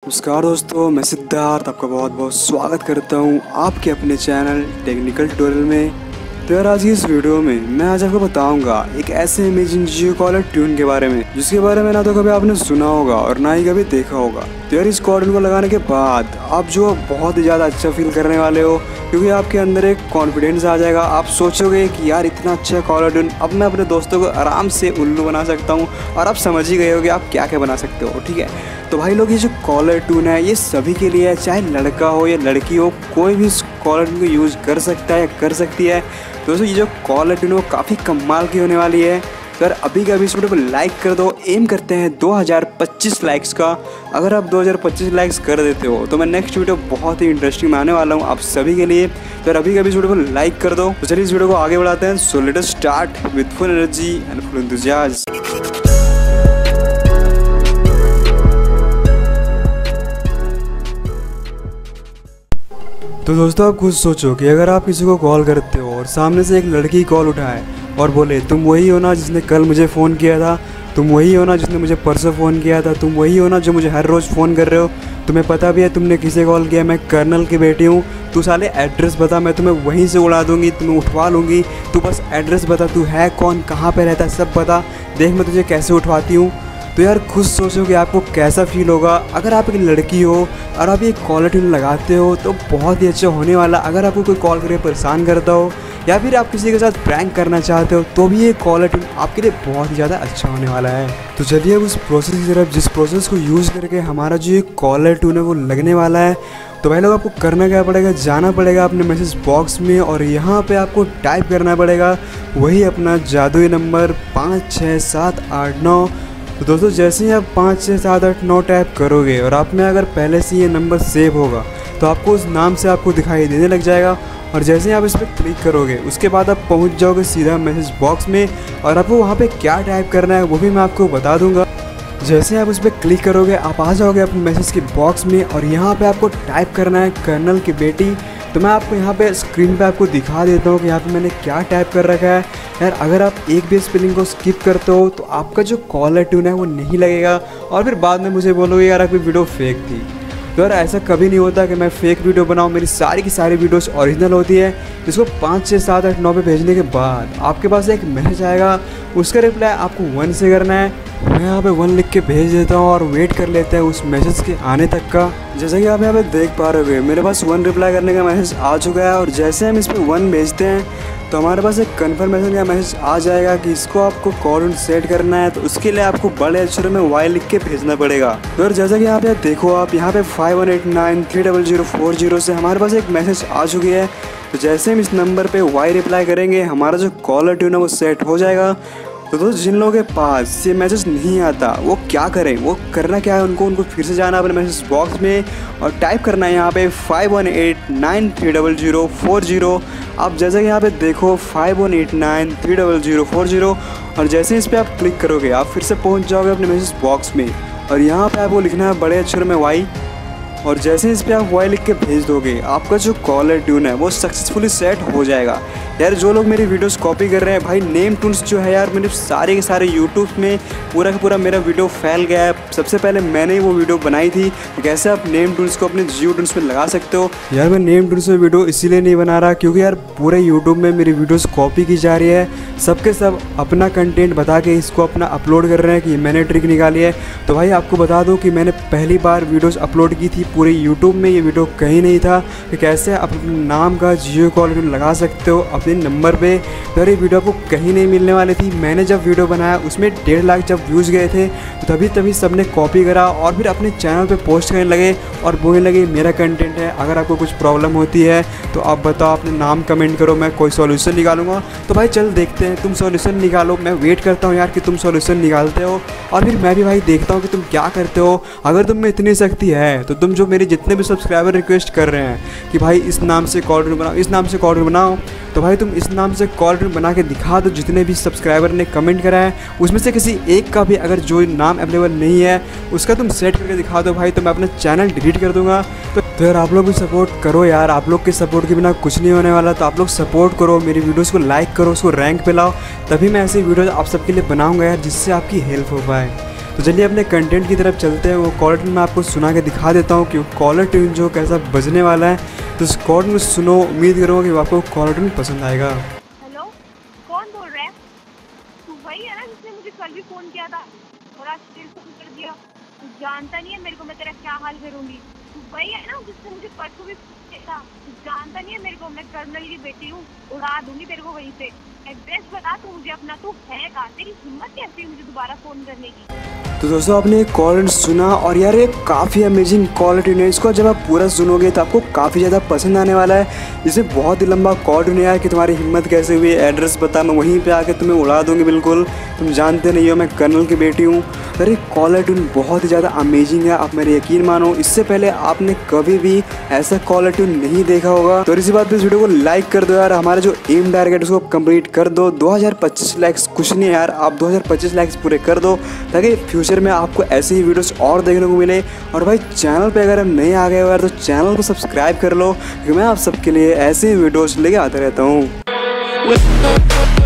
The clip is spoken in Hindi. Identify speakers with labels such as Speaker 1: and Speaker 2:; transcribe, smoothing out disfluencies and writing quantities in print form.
Speaker 1: नमस्कार दोस्तों, मैं सिद्धार्थ आपका बहुत बहुत स्वागत करता हूं आपके अपने चैनल टेक्निकल ट्यूटोरियल में। तो यार आज की इस वीडियो में मैं आज आपको बताऊंगा एक ऐसे अमेजिंग जियो कॉलर ट्यून के बारे में जिसके बारे में ना तो कभी आपने सुना होगा और ना ही कभी देखा होगा। तो यार इस कॉलर ट्यून को लगाने के बाद आप जो बहुत ही ज़्यादा अच्छा फील करने वाले हो, क्योंकि आपके अंदर एक कॉन्फिडेंस आ जाएगा। आप सोचोगे कि यार इतना अच्छा कॉलर ट्यून अब मैं अपने दोस्तों को आराम से उल्लू बना सकता हूँ, और आप समझ ही गए हो कि आप क्या क्या बना सकते हो। ठीक है, तो भाई लोग ये जो कॉलर ट्यून है ये सभी के लिए है, चाहे लड़का हो या लड़की हो, कोई भी इस कॉलर ट्यून को यूज़ कर सकता है या कर सकती है। दोस्तों ये जो कॉलर ट्यून है वो काफ़ी कमाल की होने वाली है। तो यार अभी का अभी इस वीडियो को लाइक कर दो। एम करते हैं 2025 लाइक्स का। अगर आप 2025 लाइक्स कर देते हो तो मैं नेक्स्ट वीडियो बहुत ही इंटरेस्टिंग बनाने वाला हूँ आप सभी के लिए। तो यार अभी का अभी इस वीडियो को लाइक कर दो। तो चलिए इस वीडियो को आगे बढ़ाते हैं। So let us start with full energy and full enthusiasm. तो दोस्तों आप खुद सोचो कि अगर आप किसी को कॉल करते हो और सामने से एक लड़की कॉल उठाए और बोले तुम वही हो ना जिसने कल मुझे फ़ोन किया था, तुम वही हो ना जिसने मुझे परसों फ़ोन किया था, तुम वही हो ना जो मुझे हर रोज़ फ़ोन कर रहे हो, तुम्हें पता भी है तुमने किसे कॉल किया, मैं कर्नल की बेटी हूँ, तू साले एड्रेस बता, मैं तुम्हें वहीं से उड़ा दूँगी, तुम्हें उठवा लूँगी, तू बस एड्रेस बता, तू है कौन, कहाँ पर रहता है, सब बता, देख मैं तुझे कैसे उठवाती हूँ। तो यार खुद सोचो कि आपको कैसा फील होगा अगर आप एक लड़की हो और आप ये कॉलर ट्यून लगाते हो। तो बहुत ही अच्छा होने वाला। अगर आपको कोई कॉल करके परेशान करता हो या फिर आप किसी के साथ प्रैंक करना चाहते हो तो भी ये कॉलर ट्यून आपके लिए बहुत ही ज़्यादा अच्छा होने वाला है। तो चलिए अब उस प्रोसेस की तरफ, जिस प्रोसेस को यूज़ करके हमारा जो ये कॉलर ट्यून है वो लगने वाला है। तो भाई लोग आपको करना क्या पड़ेगा, जाना पड़ेगा अपने मैसेज बॉक्स में और यहाँ पे आपको टाइप करना पड़ेगा वही अपना जादुई नंबर 56789। तो दोस्तों जैसे ही आप 56789 टाइप करोगे और आप में अगर पहले से ये नंबर सेव होगा तो आपको उस नाम से आपको दिखाई देने लग जाएगा। और जैसे ही आप इस पर क्लिक करोगे उसके बाद आप पहुंच जाओगे सीधा मैसेज बॉक्स में, और आपको वहां पे क्या टाइप करना है वो भी मैं आपको बता दूंगा। जैसे आप उस पर क्लिक करोगे आप आ जाओगे अपने मैसेज के बॉक्स में और यहाँ पे आपको टाइप करना है कर्नल की बेटी। तो मैं आपको यहाँ पे स्क्रीन पे आपको दिखा देता हूँ कि यहाँ पे मैंने क्या टाइप कर रखा है। यार अगर आप एक भी स्पेलिंग को स्किप करते हो तो आपका जो कॉलर ट्यून है वो नहीं लगेगा और फिर बाद में मुझे बोलोगे यार आपकी वीडियो फेक थी। तो यार ऐसा कभी नहीं होता कि मैं फेक वीडियो बनाऊँ, मेरी सारी की सारी वीडियोस ओरिजिनल होती है। जिसको 56789 पे भेजने के बाद आपके पास एक मैसेज आएगा, उसका रिप्लाई आपको 1 से करना है। मैं यहाँ पे 1 लिख के भेज देता हूँ और वेट कर लेते हैं उस मैसेज के आने तक का। जैसा कि आप यहाँ पे देख पा रहे हो मेरे पास 1 रिप्लाई करने का मैसेज आ चुका है, और जैसे हम इस पर 1 भेजते हैं तो हमारे पास एक कन्फर्मेशन का मैसेज आ जाएगा कि इसको आपको कॉल सेट करना है। तो उसके लिए आपको बड़े अक्षरों में वाई लिख के भेजना पड़ेगा। तो और जैसा कि यहाँ पे देखो आप यहाँ पे 51893004 से हमारे पास एक मैसेज आ चुकी है। तो जैसे हम इस नंबर पे वाई रिप्लाई करेंगे हमारा जो कॉलर ट्यून है वो सेट हो जाएगा। तो दोस्तों जिन लोगों के पास ये मैसेज नहीं आता वो क्या करें, वो करना क्या है, उनको फिर से जाना अपने मैसेज बॉक्स में और टाइप करना है यहाँ पे 51893004। आप जैसे कि यहाँ पे देखो 51893004, और जैसे इस पर आप क्लिक करोगे आप फिर से पहुँच जाओगे अपने मैसेज बॉक्स में, और यहाँ पे आपको लिखना है बड़े अक्षर में वाई। और जैसे इस पर आप वाई लिख के भेज दोगे आपका जो कॉलर ट्यून है वो सक्सेसफुली सेट हो जाएगा। यार जो लोग मेरी वीडियोस कॉपी कर रहे हैं, भाई नेम टून्स जो है यार मेरे सारे के सारे यूट्यूब में पूरा का पूरा मेरा वीडियो फैल गया है। सबसे पहले मैंने ही वो वीडियो बनाई थी कि कैसे आप नेम टून्स को अपने जियो टून्स में लगा सकते हो। यार मैं नेम टून्स में वीडियो इसीलिए नहीं बना रहा क्योंकि यार पूरे यूट्यूब में मेरी वीडियोज़ कॉपी की जा रही है, सबके सब अपना कंटेंट बता के इसको अपना अपलोड कर रहे हैं कि मैंने ट्रिक निकाली है। तो भाई आपको बता दूँ कि मैंने पहली बार वीडियोज़ अपलोड की थी पूरे यूट्यूब में, ये वीडियो कहीं नहीं था कि कैसे आप अपने नाम का जियो कॉलर ट्यून लगा सकते हो अपने नंबर पे। तो ये वीडियो आपको कहीं नहीं मिलने वाली थी। मैंने जब वीडियो बनाया उसमें 1.5 लाख जब व्यूज़ गए थे तो तभी सबने कॉपी करा और फिर अपने चैनल पे पोस्ट करने लगे और बोलने लगे मेरा कंटेंट है, अगर आपको कुछ प्रॉब्लम होती है तो आप बताओ, अपने नाम कमेंट करो, मैं कोई सॉल्यूशन निकालूंगा। तो भाई चल देखते हैं, तुम सॉल्यूशन निकालो, मैं वेट करता हूँ यार कि तुम सॉल्यूशन निकालते हो, और फिर मैं भी भाई देखता हूँ कि तुम क्या करते हो। अगर तुम में इतनी शक्ति है तो तुम जो मेरे जितने भी सब्सक्राइबर रिक्वेस्ट कर रहे हैं कि भाई इस नाम से कॉलर ट्यून बनाओ, इस नाम से कॉलर ट्यून बनाओ, तो भाई तुम इस नाम से कॉलर ट्यून बना के दिखा दो। जितने भी सब्सक्राइबर ने कमेंट करा है उसमें से किसी एक का भी अगर जो नाम अवेलेबल नहीं है उसका तुम सेट करके दिखा दो भाई, तो मैं अपना चैनल डिलीट कर दूंगा। तो यार आप लोग भी सपोर्ट करो यार, आप लोग के सपोर्ट के बिना कुछ नहीं होने वाला। तो आप लोग सपोर्ट करो, मेरी वीडियोस को लाइक करो, उसको रैंक पे लाओ, तभी मैं ऐसी वीडियोस आप सबके लिए बनाऊंगा यार जिससे आपकी हेल्प हो पाए। तो चलिए अपने कंटेंट की तरफ चलते हैं। वो कॉलर ट्यून मैं आपको सुना के दिखा देता हूँ कि कॉलर ट्यून जो कैसा बजने वाला है। तो इस कॉलर ट्यून सुनो, उम्मीद करूँगा कि आपको कॉलर ट्यून पसंद आएगा।
Speaker 2: हेलो, कौन बोल रहा है? तू वही है ना जिसने मुझे कल भी फोन किया था और आज फिर फोन कर दिया? तू जानता नहीं है मेरे को मैं तेरा क्या हाल करूंगी। तू वही है ना जिसने मुझे परसों भी फोन किया था? तू जानता नहीं है मेरे को, मैं कर्नल की बेटी हूँ, उड़ा दूंगी तेरे को वहीं से। एड्रेस बता तू मुझे अपना, तू है कहाँ? तेरी हिम्मत कैसी है मुझे दोबारा फोन करने की?
Speaker 1: तो दोस्तों आपने कॉलर ट्यून सुना और यार ये काफ़ी अमेजिंग कॉलर ट्यून है। इसको जब आप पूरा सुनोगे तो आपको काफ़ी ज़्यादा पसंद आने वाला है। इसे बहुत ही लंबा कॉलर ट्यून है यार कि तुम्हारी हिम्मत कैसे हुई, एड्रेस बता, मैं वहीं पे आके तुम्हें उड़ा दूंगी बिल्कुल, तुम जानते नहीं हो मैं कर्नल की बेटी हूँ। अरे कॉलर ट्यून बहुत ही ज़्यादा अमेजिंग है, आप मेरे यकीन मानो। इससे पहले आपने कभी भी ऐसा कॉलर ट्यून नहीं देखा होगा। तो इसी बात पे इस वीडियो को लाइक कर दो यार, हमारा जो एम टारगेट उसको कंप्लीट कर दो। 2025 लाइक्स कुछ नहीं है यार, आप 2025 लाइक्स पूरे कर दो ताकि फ्यूचर में आपको ऐसे ही वीडियोस और देखने को मिले। और भाई चैनल पे अगर नए आ गए हो यार तो चैनल को सब्सक्राइब कर लो, क्योंकि मैं आप सबके लिए ऐसे ही वीडियोस लेके आता रहता हूँ।